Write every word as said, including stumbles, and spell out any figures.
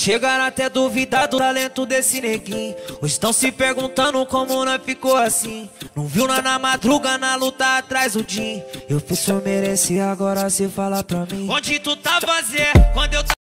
chegaram até duvidar do talento desse neguinho. Hoje estão se perguntando como nós ficou assim. Não viu nós na madruga, na luta atrás do Jim. Eu fiz, eu mereci, agora cê fala pra mim. Onde tu tava, Zé, quando eu